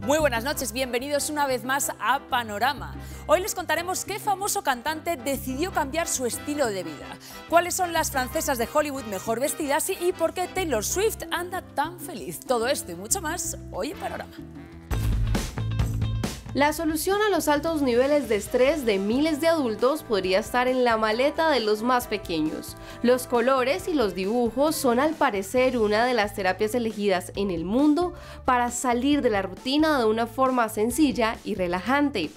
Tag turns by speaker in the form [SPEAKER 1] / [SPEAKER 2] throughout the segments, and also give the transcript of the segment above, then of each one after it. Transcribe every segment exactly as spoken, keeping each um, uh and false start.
[SPEAKER 1] Muy buenas noches, bienvenidos una vez más a Panorama. Hoy les contaremos qué famoso cantante decidió cambiar su estilo de vida, cuáles son las francesas de Hollywood mejor vestidas y por qué Taylor Swift anda tan feliz. Todo esto y mucho más hoy en Panorama.
[SPEAKER 2] La solución a los altos niveles de estrés de miles de adultos podría estar en la maleta de los más pequeños. Los colores y los dibujos son al parecer una de las terapias elegidas en el mundo para salir de la rutina de una forma sencilla y relajante.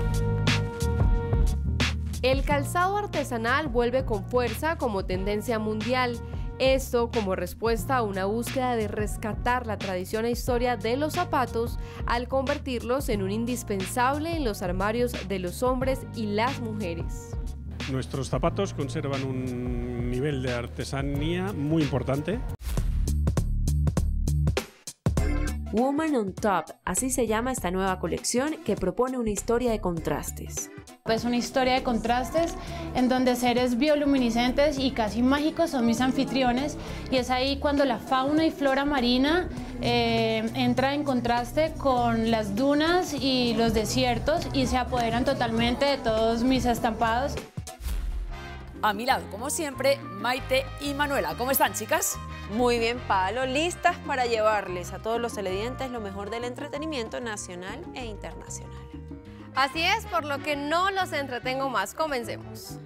[SPEAKER 2] El calzado artesanal vuelve con fuerza como tendencia mundial. Esto como respuesta a una búsqueda de rescatar la tradición e historia de los zapatos al convertirlos en un indispensable en los armarios de los hombres y las mujeres.
[SPEAKER 3] Nuestros zapatos conservan un nivel de artesanía muy importante.
[SPEAKER 4] Woman on Top, así se llama esta nueva colección que propone una historia de contrastes.
[SPEAKER 5] Es una historia de contrastes en donde seres bioluminiscentes y casi mágicos son mis anfitriones, y es ahí cuando la fauna y flora marina eh, entra en contraste con las dunas y los desiertos y se apoderan totalmente de todos mis estampados.
[SPEAKER 1] A mi lado, como siempre, Maite y Manuela. ¿Cómo están, chicas?
[SPEAKER 6] Muy bien, Palo, listas para llevarles a todos los televidentes lo mejor del entretenimiento nacional e internacional.
[SPEAKER 2] Así es, por lo que no los entretengo más. Comencemos.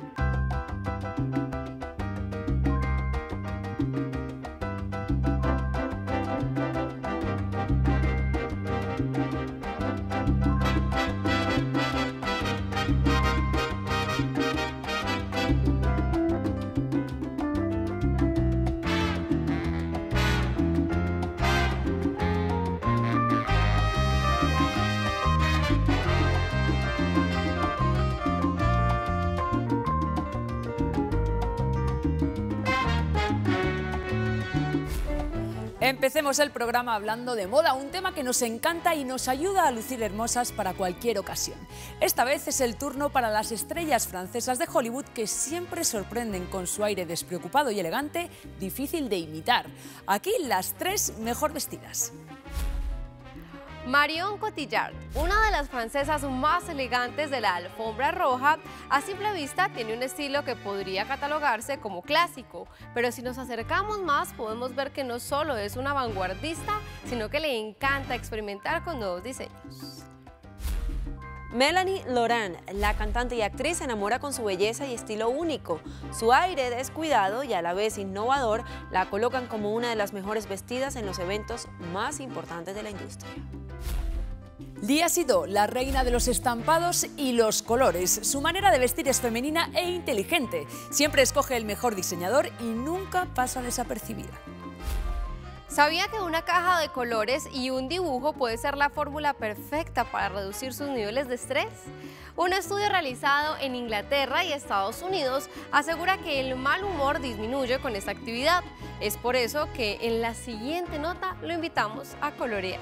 [SPEAKER 1] Empecemos el programa hablando de moda, un tema que nos encanta y nos ayuda a lucir hermosas para cualquier ocasión. Esta vez es el turno para las estrellas francesas de Hollywood que siempre sorprenden con su aire despreocupado y elegante, difícil de imitar. Aquí las tres mejor vestidas.
[SPEAKER 2] Marion Cotillard, una de las francesas más elegantes de la alfombra roja, a simple vista tiene un estilo que podría catalogarse como clásico, pero si nos acercamos más podemos ver que no solo es una vanguardista, sino que le encanta experimentar con nuevos diseños.
[SPEAKER 6] Melanie Laurent, la cantante y actriz, se enamora con su belleza y estilo único. Su aire descuidado y a la vez innovador la colocan como una de las mejores vestidas en los eventos más importantes de la industria.
[SPEAKER 1] Lia Sidó, la reina de los estampados y los colores. Su manera de vestir es femenina e inteligente. Siempre escoge el mejor diseñador y nunca pasa desapercibida.
[SPEAKER 2] ¿Sabía que una caja de colores y un dibujo puede ser la fórmula perfecta para reducir sus niveles de estrés? Un estudio realizado en Inglaterra y Estados Unidos asegura que el mal humor disminuye con esta actividad. Es por eso que en la siguiente nota lo invitamos a colorear.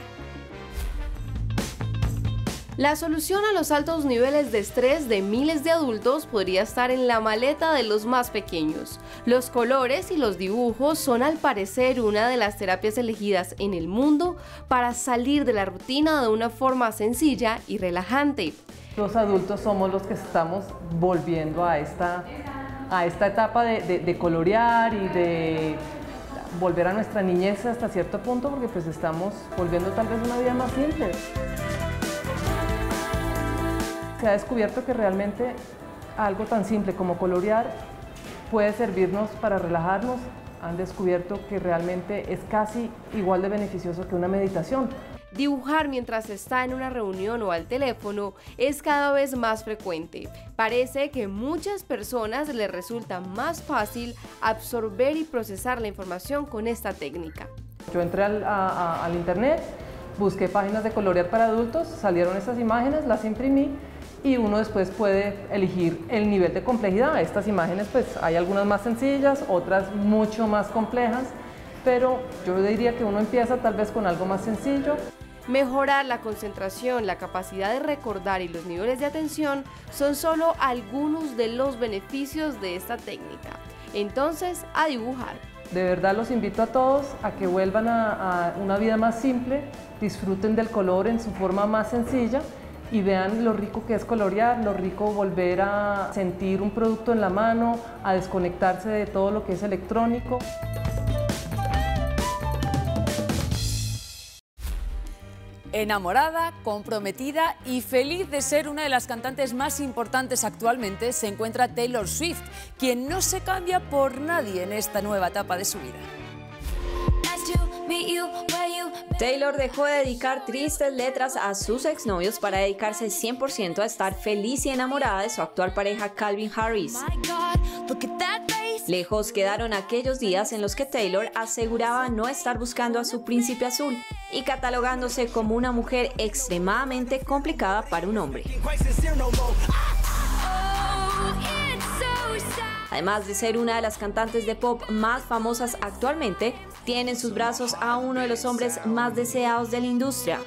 [SPEAKER 2] La solución a los altos niveles de estrés de miles de adultos podría estar en la maleta de los más pequeños. Los colores y los dibujos son al parecer una de las terapias elegidas en el mundo para salir de la rutina de una forma sencilla y relajante.
[SPEAKER 7] Los adultos somos los que estamos volviendo a esta, a esta etapa de, de, de colorear y de volver a nuestra niñez hasta cierto punto, porque pues estamos volviendo tal vez una vida más simple. Se ha descubierto que realmente algo tan simple como colorear puede servirnos para relajarnos. Han descubierto que realmente es casi igual de beneficioso que una meditación.
[SPEAKER 2] Dibujar mientras está en una reunión o al teléfono es cada vez más frecuente. Parece que a muchas personas les resulta más fácil absorber y procesar la información con esta técnica.
[SPEAKER 7] Yo entré al, a, a, al internet, busqué páginas de colorear para adultos, salieron estas imágenes, las imprimí y uno después puede elegir el nivel de complejidad. Estas imágenes, pues hay algunas más sencillas, otras mucho más complejas, pero yo diría que uno empieza tal vez con algo más sencillo.
[SPEAKER 2] Mejorar la concentración, la capacidad de recordar y los niveles de atención son solo algunos de los beneficios de esta técnica. Entonces, a dibujar.
[SPEAKER 7] De verdad los invito a todos a que vuelvan a, a una vida más simple, disfruten del color en su forma más sencilla y vean lo rico que es colorear, lo rico volver a sentir un producto en la mano, a desconectarse de todo lo que es electrónico.
[SPEAKER 1] Enamorada, comprometida y feliz de ser una de las cantantes más importantes actualmente, se encuentra Taylor Swift, quien no se cambia por nadie en esta nueva etapa de su vida.
[SPEAKER 4] Taylor dejó de dedicar tristes letras a sus exnovios para dedicarse cien por ciento a estar feliz y enamorada de su actual pareja Calvin Harris. Lejos quedaron aquellos días en los que Taylor aseguraba no estar buscando a su príncipe azul y catalogándose como una mujer extremadamente complicada para un hombre. Además de ser una de las cantantes de pop más famosas actualmente, tiene en sus brazos a uno de los hombres más deseados de la industria.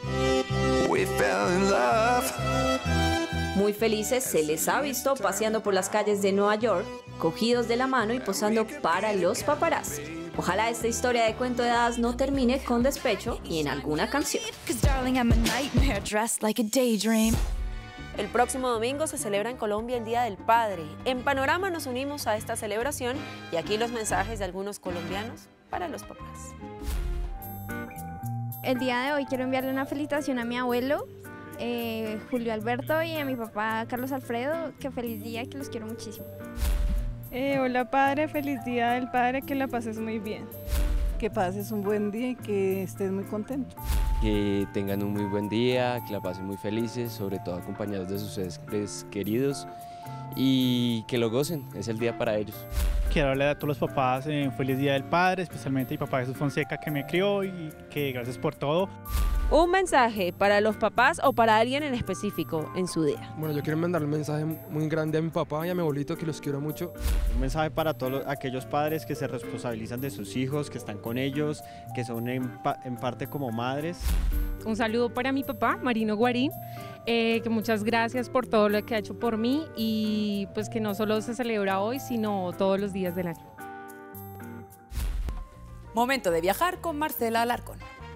[SPEAKER 4] Muy felices se les ha visto paseando por las calles de Nueva York, cogidos de la mano y posando para los paparazzi. Ojalá esta historia de cuento de hadas no termine con despecho y en alguna canción.
[SPEAKER 6] El próximo domingo se celebra en Colombia el Día del Padre. En Panorama nos unimos a esta celebración y aquí los mensajes de algunos colombianos para los papás.
[SPEAKER 8] El día de hoy quiero enviarle una felicitación a mi abuelo, eh, Julio Alberto, y a mi papá Carlos Alfredo, que feliz día, que los quiero muchísimo.
[SPEAKER 9] Eh, hola padre, feliz día del padre, que la pases muy bien.
[SPEAKER 10] Que pases un buen día y que estés muy contento.
[SPEAKER 11] Que tengan un muy buen día, que la pasen muy felices, sobre todo acompañados de sus seres queridos y que lo gocen, es el día para ellos.
[SPEAKER 12] Quiero hablarle a todos los papás eh, un feliz día del padre, especialmente a mi papá Jesús Fonseca que me crió y que gracias por todo.
[SPEAKER 6] Un mensaje para los papás o para alguien en específico en su día.
[SPEAKER 13] Bueno, yo quiero mandarle un mensaje muy grande a mi papá y a mi abuelito, que los quiero mucho.
[SPEAKER 14] Un mensaje para todos los, aquellos padres que se responsabilizan de sus hijos, que están con ellos, que son en, en parte como madres.
[SPEAKER 15] Un saludo para mi papá, Marino Guarín, eh, que muchas gracias por todo lo que ha hecho por mí y pues que no solo se celebra hoy, sino todos los días del año.
[SPEAKER 1] Momento de viajar con Marcela Alarcón.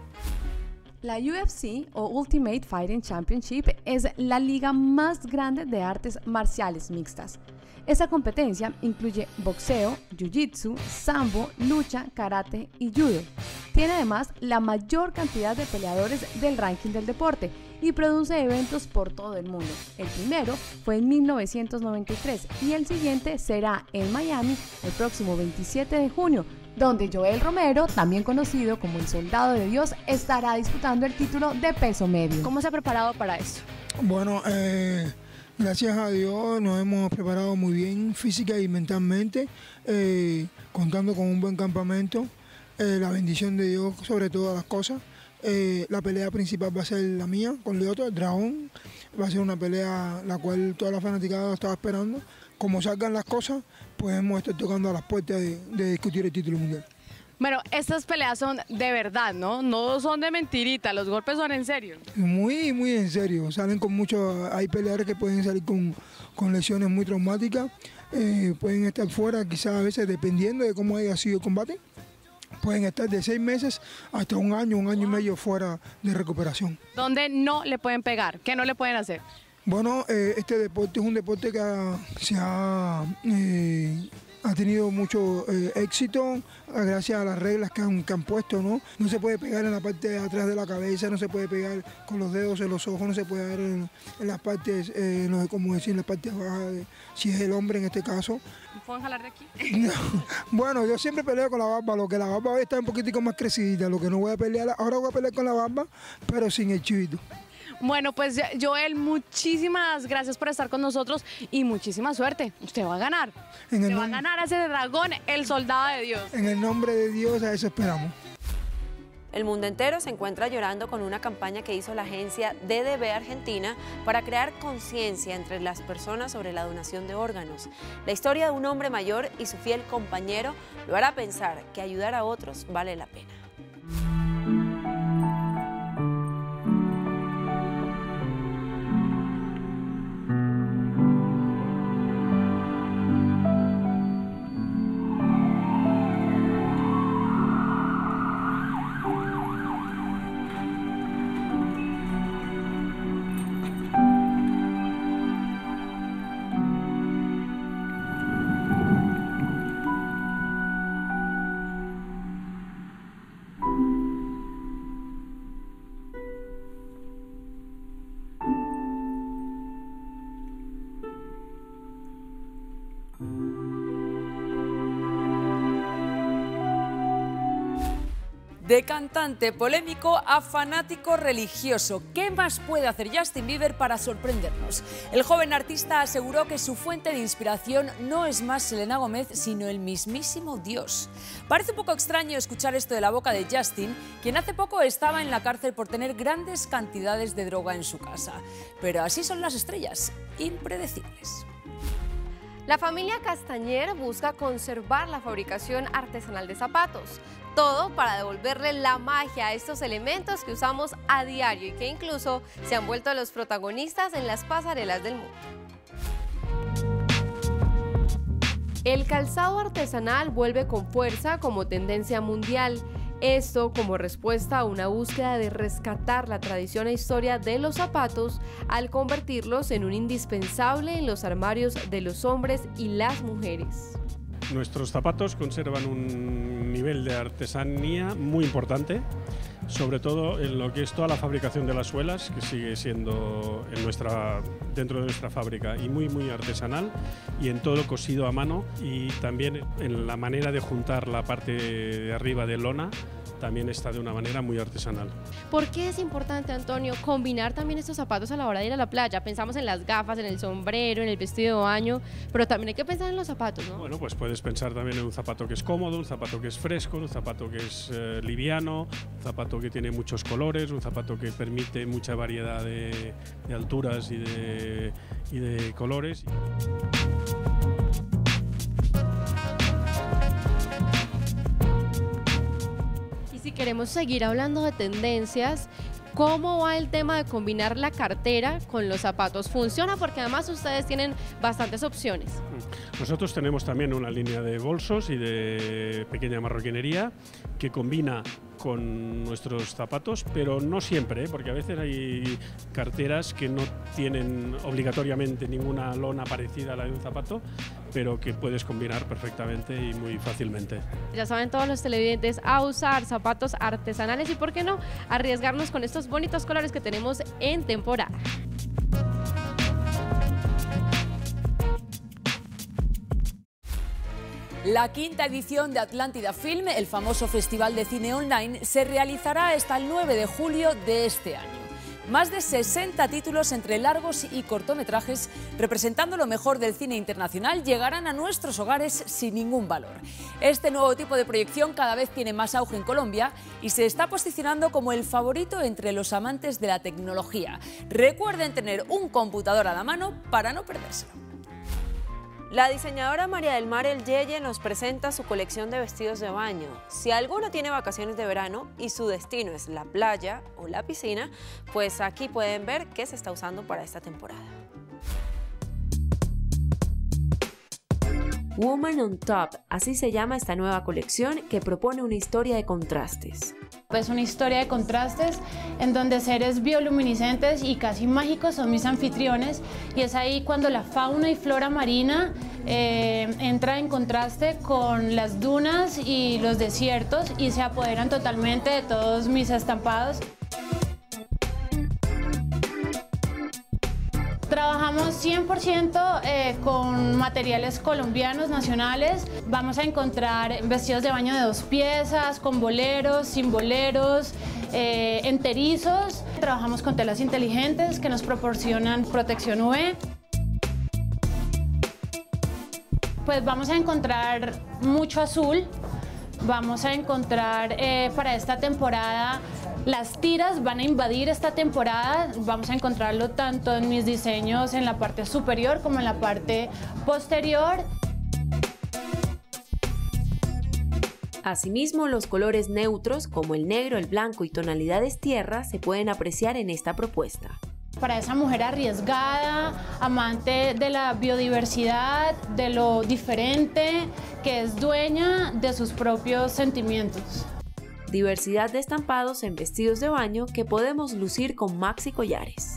[SPEAKER 16] La U F C o Ultimate Fighting Championship es la liga más grande de artes marciales mixtas. Esta competencia incluye boxeo, jiu-jitsu, sambo, lucha, karate y judo. Tiene además la mayor cantidad de peleadores del ranking del deporte y produce eventos por todo el mundo. El primero fue en mil novecientos noventa y tres y el siguiente será en Miami el próximo veintisiete de junio, donde Joel Romero, también conocido como el Soldado de Dios, estará disputando el título de peso medio.
[SPEAKER 8] ¿Cómo se ha preparado para esto?
[SPEAKER 17] Bueno, eh, gracias a Dios nos hemos preparado muy bien física y mentalmente, eh, contando con un buen campamento, eh, la bendición de Dios sobre todas las cosas. Eh, la pelea principal va a ser la mía con Lyoto, el dragón. Va a ser una pelea la cual toda la fanaticada estaba esperando. Como salgan las cosas, podemos estar tocando a las puertas de, de discutir el título mundial.
[SPEAKER 18] Bueno, estas peleas son de verdad, ¿no? No son de mentirita, los golpes son en serio.
[SPEAKER 17] Muy, muy en serio. Salen con mucho. Hay peleadores que pueden salir con, con lesiones muy traumáticas. Eh, pueden estar fuera, quizás a veces, dependiendo de cómo haya sido el combate. Pueden estar de seis meses hasta un año, un año y medio fuera de recuperación.
[SPEAKER 18] ¿Dónde no le pueden pegar? ¿Qué no le pueden hacer?
[SPEAKER 17] Bueno, eh, este deporte es un deporte que ha, se ha, eh, ha tenido mucho eh, éxito gracias a las reglas que han, que han puesto, ¿no? No se puede pegar en la parte de atrás de la cabeza, no se puede pegar con los dedos en los ojos, no se puede dar en, en las partes, eh, no sé cómo decir, en las partes bajas, de, si es el hombre en este caso.
[SPEAKER 18] ¿Pueden jalar de aquí?
[SPEAKER 17] No. Bueno, yo siempre peleo con la barba, lo que la barba hoy está un poquitico más crecidita, lo que no voy a pelear, ahora voy a pelear con la barba, pero sin el chivito.
[SPEAKER 18] Bueno, pues Joel, muchísimas gracias por estar con nosotros y muchísima suerte. Usted va a ganar.
[SPEAKER 17] En el
[SPEAKER 18] Usted va a ganar a ese dragón, el Soldado de Dios.
[SPEAKER 17] En el nombre de Dios, a eso esperamos.
[SPEAKER 6] El mundo entero se encuentra llorando con una campaña que hizo la agencia D D B Argentina para crear conciencia entre las personas sobre la donación de órganos. La historia de un hombre mayor y su fiel compañero lo hará pensar que ayudar a otros vale la pena.
[SPEAKER 1] De cantante polémico a fanático religioso, ¿qué más puede hacer Justin Bieber para sorprendernos? El joven artista aseguró que su fuente de inspiración no es más Selena Gómez, sino el mismísimo Dios. Parece un poco extraño escuchar esto de la boca de Justin, quien hace poco estaba en la cárcel por tener grandes cantidades de droga en su casa. Pero así son las estrellas, impredecibles.
[SPEAKER 2] La familia Castañer busca conservar la fabricación artesanal de zapatos. Todo para devolverle la magia a estos elementos que usamos a diario y que incluso se han vuelto los protagonistas en las pasarelas del mundo. El calzado artesanal vuelve con fuerza como tendencia mundial. Esto como respuesta a una búsqueda de rescatar la tradición e historia de los zapatos al convertirlos en un indispensable en los armarios de los hombres y las mujeres.
[SPEAKER 3] Nuestros zapatos conservan un nivel de artesanía muy importante, sobre todo en lo que es toda la fabricación de las suelas, que sigue siendo en nuestra, dentro de nuestra fábrica y muy muy artesanal, y en todo cosido a mano, y también en la manera de juntar la parte de arriba de lona, también está de una manera muy artesanal.
[SPEAKER 2] ¿Por qué es importante, Antonio, combinar también estos zapatos a la hora de ir a la playa? Pensamos en las gafas, en el sombrero, en el vestido de baño, pero también hay que pensar en los zapatos, ¿no?
[SPEAKER 3] Bueno, pues puedes pensar también en un zapato que es cómodo, un zapato que es fresco, un zapato que es eh, liviano, un zapato que tiene muchos colores, un zapato que permite mucha variedad de, de alturas y de, y de colores.
[SPEAKER 2] Si queremos seguir hablando de tendencias, ¿cómo va el tema de combinar la cartera con los zapatos? ¿Funciona? Porque además ustedes tienen bastantes opciones.
[SPEAKER 3] Nosotros tenemos también una línea de bolsos y de pequeña marroquinería que combina con nuestros zapatos, pero no siempre, ¿eh? Porque a veces hay carteras que no tienen obligatoriamente ninguna lona parecida a la de un zapato, pero que puedes combinar perfectamente y muy fácilmente.
[SPEAKER 2] Ya saben todos los televidentes a usar zapatos artesanales y, ¿por qué no?, arriesgarnos con estos bonitos colores que tenemos en temporada.
[SPEAKER 1] La quinta edición de Atlántida Film, el famoso festival de cine online, se realizará hasta el nueve de julio de este año. Más de sesenta títulos entre largos y cortometrajes, representando lo mejor del cine internacional, llegarán a nuestros hogares sin ningún valor. Este nuevo tipo de proyección cada vez tiene más auge en Colombia y se está posicionando como el favorito entre los amantes de la tecnología. Recuerden tener un computador a la mano para no perdérselo.
[SPEAKER 6] La diseñadora María del Mar El Yeye nos presenta su colección de vestidos de baño. Si alguno tiene vacaciones de verano y su destino es la playa o la piscina, pues aquí pueden ver qué se está usando para esta temporada.
[SPEAKER 4] Woman on Top, así se llama esta nueva colección que propone una historia de contrastes.
[SPEAKER 5] Es una historia de contrastes en donde seres bioluminiscentes y casi mágicos son mis anfitriones, y es ahí cuando la fauna y flora marina eh, entra en contraste con las dunas y los desiertos y se apoderan totalmente de todos mis estampados. Trabajamos cien por ciento eh, con materiales colombianos, nacionales. Vamos a encontrar vestidos de baño de dos piezas, con boleros, sin boleros, eh, enterizos. Trabajamos con telas inteligentes que nos proporcionan protección U V. Pues vamos a encontrar mucho azul. Vamos a encontrar eh, para esta temporada, las tiras van a invadir esta temporada. Vamos a encontrarlo tanto en mis diseños en la parte superior como en la parte posterior.
[SPEAKER 4] Asimismo, los colores neutros como el negro, el blanco y tonalidades tierra se pueden apreciar en esta propuesta.
[SPEAKER 5] Para esa mujer arriesgada, amante de la biodiversidad, de lo diferente, que es dueña de sus propios sentimientos.
[SPEAKER 4] Diversidad de estampados en vestidos de baño que podemos lucir con maxi collares.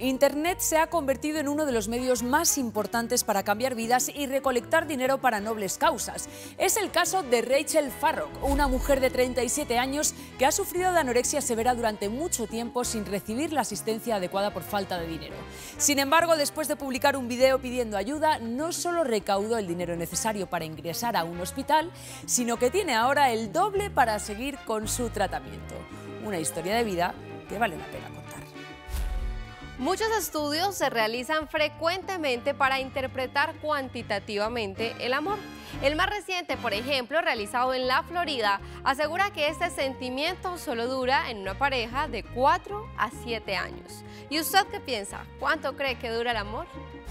[SPEAKER 1] Internet se ha convertido en uno de los medios más importantes para cambiar vidas y recolectar dinero para nobles causas. Es el caso de Rachel Farrock, una mujer de treinta y siete años que ha sufrido de anorexia severa durante mucho tiempo sin recibir la asistencia adecuada por falta de dinero. Sin embargo, después de publicar un video pidiendo ayuda, no solo recaudó el dinero necesario para ingresar a un hospital, sino que tiene ahora el doble para seguir con su tratamiento. Una historia de vida que vale la pena contar.
[SPEAKER 2] Muchos estudios se realizan frecuentemente para interpretar cuantitativamente el amor. El más reciente, por ejemplo, realizado en la Florida, asegura que este sentimiento solo dura en una pareja de cuatro a siete años. ¿Y usted qué piensa? ¿Cuánto cree que dura el amor?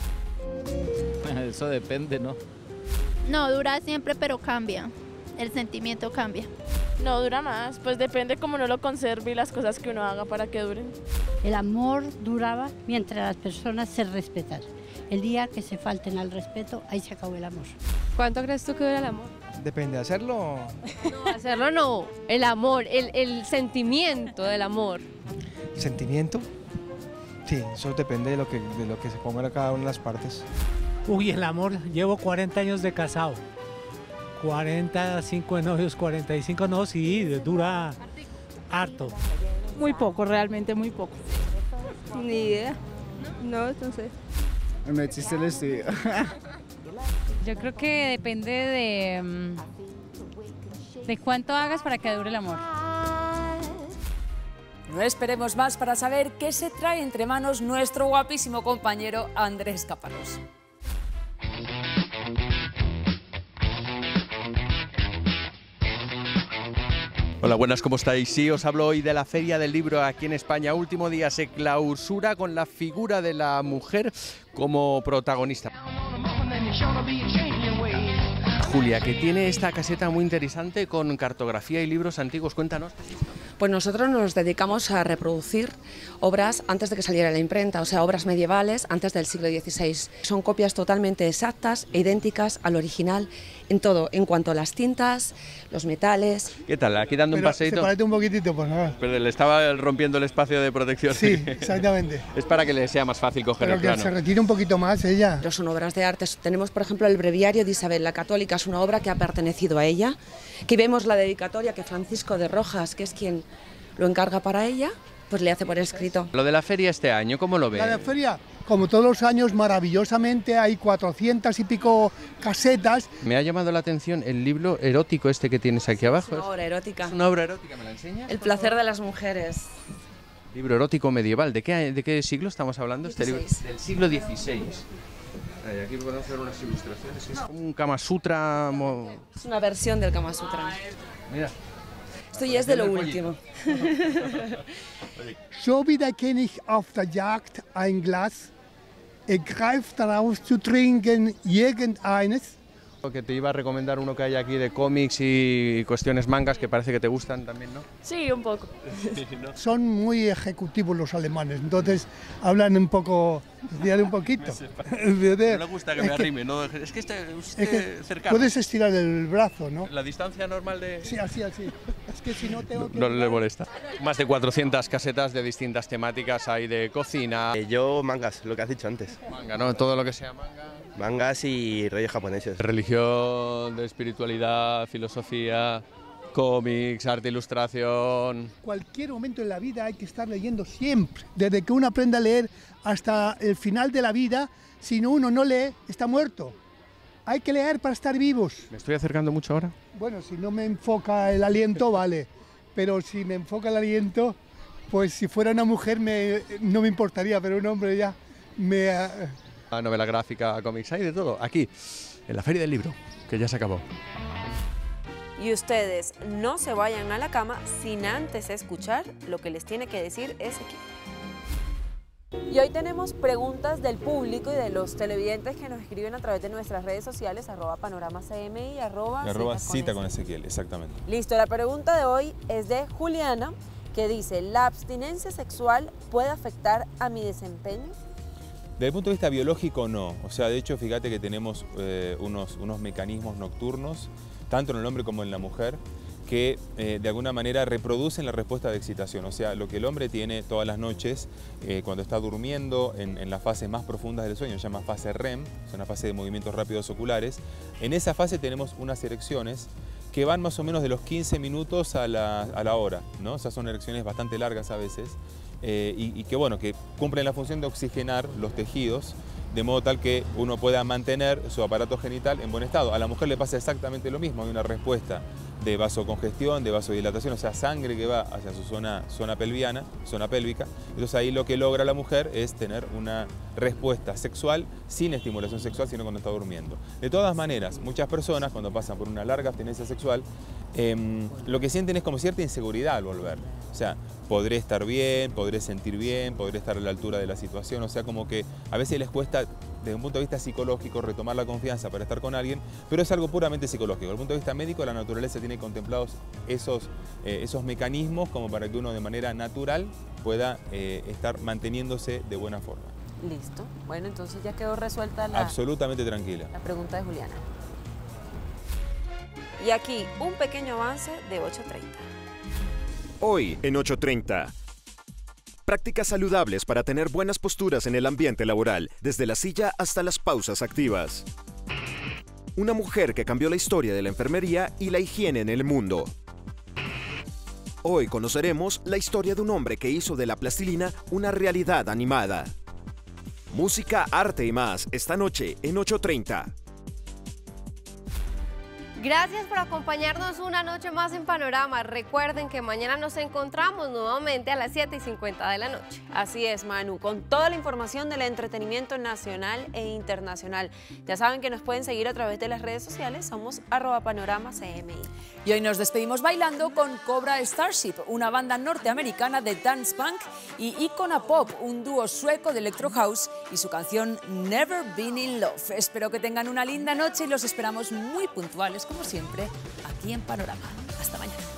[SPEAKER 19] Eso depende, ¿no?
[SPEAKER 20] No, dura siempre, pero cambia. El sentimiento cambia.
[SPEAKER 9] No dura más, pues depende cómo uno lo conserve y las cosas que uno haga para que duren.
[SPEAKER 21] El amor duraba mientras las personas se respetan. El día que se falten al respeto, ahí se acabó el amor.
[SPEAKER 2] ¿Cuánto crees tú que dura el amor?
[SPEAKER 22] Depende, hacerlo.
[SPEAKER 2] No, hacerlo no, el amor, el, el sentimiento del amor.
[SPEAKER 22] ¿El sentimiento? Sí, eso depende de lo que, de lo que se ponga a cada una de las partes.
[SPEAKER 23] Uy, el amor, llevo cuarenta años de casado. cuarenta y cinco de novios, cuarenta y cinco no, sí, dura harto.
[SPEAKER 10] Muy poco, realmente muy poco.
[SPEAKER 9] Ni idea. No, entonces.
[SPEAKER 24] No existe el estudio.
[SPEAKER 25] Yo creo que depende de, de cuánto hagas para que dure el amor.
[SPEAKER 1] No esperemos más para saber qué se trae entre manos nuestro guapísimo compañero Andrés Caparrós.
[SPEAKER 26] Hola, buenas, ¿cómo estáis? Sí, os hablo hoy de la Feria del Libro aquí en España. Último día se clausura con la figura de la mujer como protagonista. Julia, que tiene esta caseta muy interesante con cartografía y libros antiguos. Cuéntanos.
[SPEAKER 27] Pues nosotros nos dedicamos a reproducir obras antes de que saliera la imprenta, o sea, obras medievales antes del siglo dieciséis. Son copias totalmente exactas e idénticas al original en todo, en cuanto a las tintas, los metales.
[SPEAKER 26] ¿Qué tal? Aquí dando
[SPEAKER 28] Pero
[SPEAKER 26] un paseíto.
[SPEAKER 28] Sepárate un poquitito, por favor.
[SPEAKER 26] Pero le estaba rompiendo el espacio de protección.
[SPEAKER 28] Sí, exactamente.
[SPEAKER 26] Es para que le sea más fácil coger
[SPEAKER 28] Pero
[SPEAKER 26] el
[SPEAKER 28] que
[SPEAKER 26] plano.
[SPEAKER 28] se retire un poquito más ella.
[SPEAKER 27] Pero son obras de arte. Tenemos, por ejemplo, el Breviario de Isabel la Católica, es una obra que ha pertenecido a ella. Aquí vemos la dedicatoria que Francisco de Rojas, que es quien lo encarga para ella, pues le hace por escrito.
[SPEAKER 26] Lo de la feria este año, ¿cómo lo ve?
[SPEAKER 28] La de feria, como todos los años, maravillosamente, hay cuatrocientas y pico casetas.
[SPEAKER 26] Me ha llamado la atención el libro erótico este que tienes aquí abajo.
[SPEAKER 27] Es una obra erótica.
[SPEAKER 26] Es una obra erótica, ¿me la enseñas?
[SPEAKER 27] El placer de las mujeres.
[SPEAKER 26] Libro erótico medieval. ¿De qué, de qué siglo estamos hablando? Este libro? Del siglo dieciséis. Ay, aquí podemos ver unas ilustraciones. Es como un Kama Sutra. Mo...
[SPEAKER 27] Es una versión del Kama Sutra.
[SPEAKER 26] Mira.
[SPEAKER 27] Esto ya es de lo último.
[SPEAKER 28] So wie der König auf der Jagd ein Glas, er greift daraus zu trinken irgendeines.
[SPEAKER 26] Que te iba a recomendar uno que hay aquí de cómics y cuestiones mangas que parece que te gustan también, ¿no?
[SPEAKER 9] Sí, un poco.
[SPEAKER 28] ¿No? Son muy ejecutivos los alemanes, entonces hablan un poco, un poquito.
[SPEAKER 26] No le gusta que me arrime, ¿no? Es que esté usted
[SPEAKER 28] es que
[SPEAKER 26] cercano.
[SPEAKER 28] Puedes estirar el brazo, ¿no?
[SPEAKER 26] La distancia normal de...
[SPEAKER 28] Sí, así, así. Es que si no tengo que...
[SPEAKER 26] No le molesta. Más de cuatrocientas casetas de distintas temáticas, hay de cocina...
[SPEAKER 29] Eh, yo mangas, lo que has dicho antes.
[SPEAKER 26] Manga, ¿no? Todo lo que sea manga...
[SPEAKER 29] Mangas y reyes japoneses.
[SPEAKER 26] Religión, de espiritualidad, filosofía, cómics, arte, ilustración...
[SPEAKER 28] Cualquier momento en la vida hay que estar leyendo siempre. Desde que uno aprende a leer hasta el final de la vida, si uno no lee, está muerto. Hay que leer para estar vivos.
[SPEAKER 26] ¿Me estoy acercando mucho ahora?
[SPEAKER 28] Bueno, si no me enfoca el aliento, vale. Pero si me enfoca el aliento, pues si fuera una mujer me, no me importaría, pero un hombre ya me...
[SPEAKER 26] Novela gráfica, cómics, hay de todo. Aquí, en la Feria del Libro, que ya se acabó.
[SPEAKER 6] Y ustedes no se vayan a la cama sin antes escuchar lo que les tiene que decir ese equipo. Y hoy tenemos preguntas del público y de los televidentes que nos escriben a través de nuestras redes sociales, arroba panorama cmi y arroba,
[SPEAKER 30] y arroba
[SPEAKER 6] cita,
[SPEAKER 30] cita
[SPEAKER 6] con
[SPEAKER 30] con Ezequiel, exactamente.
[SPEAKER 6] Listo, la pregunta de hoy es de Juliana, que dice, ¿la abstinencia sexual puede afectar a mi desempeño?
[SPEAKER 30] Desde el punto de vista biológico, no. O sea, de hecho, fíjate que tenemos eh, unos, unos mecanismos nocturnos, tanto en el hombre como en la mujer, que eh, de alguna manera reproducen la respuesta de excitación, o sea, lo que el hombre tiene todas las noches eh, cuando está durmiendo en, en las fases más profundas del sueño, se llama fase R E M, es una fase de movimientos rápidos oculares. En esa fase tenemos unas erecciones que van más o menos de los quince minutos a la, a la hora, ¿no? O sea, son erecciones bastante largas a veces eh, y, y que, bueno, que cumplen la función de oxigenar los tejidos de modo tal que uno pueda mantener su aparato genital en buen estado. A la mujer le pasa exactamente lo mismo, hay una respuesta de vasocongestión, de vasodilatación, o sea, sangre que va hacia su zona, zona pelviana, zona pélvica. Entonces ahí lo que logra la mujer es tener una respuesta sexual sin estimulación sexual, sino cuando está durmiendo. De todas maneras, muchas personas cuando pasan por una larga abstinencia sexual, eh, lo que sienten es como cierta inseguridad al volver. O sea, podré estar bien, podré sentir bien, podré estar a la altura de la situación, o sea, como que a veces les cuesta desde un punto de vista psicológico retomar la confianza para estar con alguien, pero es algo puramente psicológico. Desde el punto de vista médico, la naturaleza tiene contemplados esos, eh, esos mecanismos como para que uno de manera natural pueda eh, estar manteniéndose de buena forma.
[SPEAKER 6] Listo. Bueno, entonces ya quedó resuelta la,
[SPEAKER 30] Absolutamente tranquila.
[SPEAKER 6] la pregunta de Juliana. Y aquí un pequeño avance de ocho treinta.
[SPEAKER 7] Hoy en ocho treinta. Prácticas saludables para tener buenas posturas en el ambiente laboral, desde la silla hasta las pausas activas. Una mujer que cambió la historia de la enfermería y la higiene en el mundo. Hoy conoceremos la historia de un hombre que hizo de la plastilina una realidad animada. Música, arte y más, esta noche en ocho treinta.
[SPEAKER 2] Gracias por acompañarnos una noche más en Panorama. Recuerden que mañana nos encontramos nuevamente a las siete y cincuenta de la noche.
[SPEAKER 6] Así es, Manu, con toda la información del entretenimiento nacional e internacional. Ya saben que nos pueden seguir a través de las redes sociales, somos arroba panorama C M I.
[SPEAKER 1] Y hoy nos despedimos bailando con Cobra Starship, una banda norteamericana de dance punk, y Icona Pop, un dúo sueco de electro house, y su canción Never Been in Love. Espero que tengan una linda noche y los esperamos muy puntuales, como siempre, aquí en Panorama. Hasta mañana.